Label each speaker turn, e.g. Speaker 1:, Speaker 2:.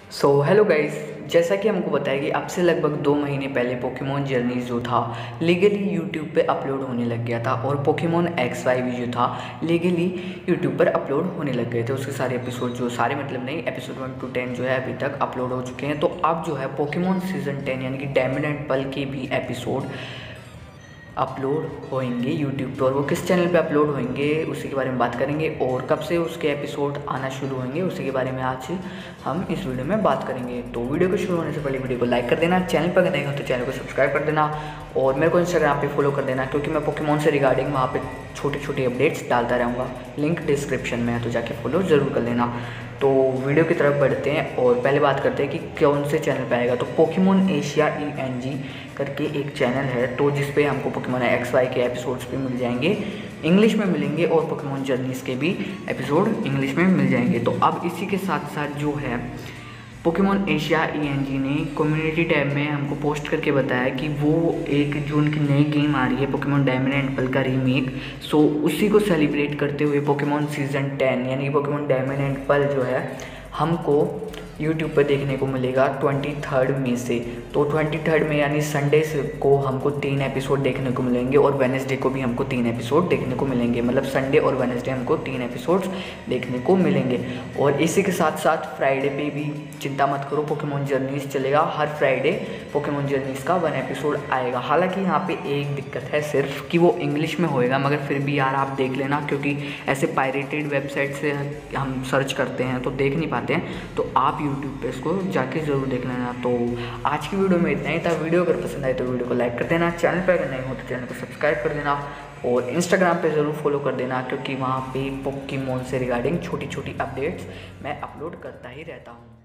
Speaker 1: Hello guys, जैसा कि हमको बताया कि अब से लगभग 2 महीने पहले पोकेमॉन जर्नीज जो था लीगली यूट्यूब पे अपलोड होने लग गया था और पोकेमॉन XY भी जो था लीगली यूट्यूब पर अपलोड होने लग गए थे। उसके सारे एपिसोड जो सारे मतलब नहीं, एपिसोड 1 to 10 जो है अभी तक अपलोड हो चुके हैं। तो अब जो है पोकेमॉन सीज़न 10 यानी कि डायमंड एंड पर्ल के भी एपिसोड अपलोड होंगे यूट्यूब पर। और वो किस चैनल पे अपलोड होंगे उसी के बारे में बात करेंगे और कब से उसके एपिसोड आना शुरू होंगे उसी के बारे में आज हम इस वीडियो में बात करेंगे। तो वीडियो को शुरू होने से पहले वीडियो को लाइक कर देना, चैनल पर नए हो तो चैनल को सब्सक्राइब कर देना और मेरे को इंस्टाग्राम पे फॉलो कर देना, क्योंकि मैं पोकेमॉन से रिगार्डिंग वहाँ पे छोटे छोटे अपडेट्स डालता रहूँगा। लिंक डिस्क्रिप्शन में है तो जाके फॉलो ज़रूर कर लेना। तो वीडियो की तरफ बढ़ते हैं और पहले बात करते हैं कि कौन से चैनल पे आएगा। तो पोकेमॉन एशिया ENG करके एक चैनल है, तो जिस पे हमको पोकेमॉन XY के एपिसोड्स भी मिल जाएंगे, इंग्लिश में मिलेंगे और पोकेमॉन जर्नीज़ के भी एपिसोड इंग्लिश में मिल जाएंगे। तो अब इसी के साथ साथ जो है पोकेमॉन एशिया ENG ने कम्युनिटी टैब में हमको पोस्ट करके बताया कि वो 1 जून की नई गेम आ रही है पोकेमॉन डायमंड एंड पर्ल का रीमेक। सो उसी को सेलिब्रेट करते हुए पोकेमॉन सीज़न 10 यानी कि पोकेमॉन डायमंड एंड पर्ल जो है हमको यूट्यूब पर देखने को मिलेगा 23 मई से। तो 23 मई यानी संडे से को हमको 3 एपिसोड देखने को मिलेंगे और वेडनेसडे को भी हमको 3 एपिसोड देखने को मिलेंगे। मतलब संडे और वेडनेसडे हमको 3 एपिसोड्स देखने को मिलेंगे। और इसी के साथ साथ फ्राइडे पे भी चिंता मत करो, पोकेमॉन जर्नीज़ चलेगा। हर फ्राइडे पोकेमॉन जर्नीज़ का 1 एपिसोड आएगा। हालांकि यहाँ पे एक दिक्कत है सिर्फ कि वो इंग्लिश में होएगा, मगर फिर भी यार आप देख लेना, क्योंकि ऐसे पायरेटेड वेबसाइट से हम सर्च करते हैं तो देख नहीं पाते हैं। तो आप यूट्यूब पे इसको जाके ज़रूर देख लेना। तो आज की वीडियो में इतना ही था। वीडियो अगर पसंद आए तो वीडियो को लाइक कर देना, चैनल पर अगर नए हो तो चैनल को सब्सक्राइब कर देना और इंस्टाग्राम पे ज़रूर फॉलो कर देना, क्योंकि वहाँ पे पोकेमॉन से रिगार्डिंग छोटी छोटी अपडेट्स मैं अपलोड करता ही रहता हूँ।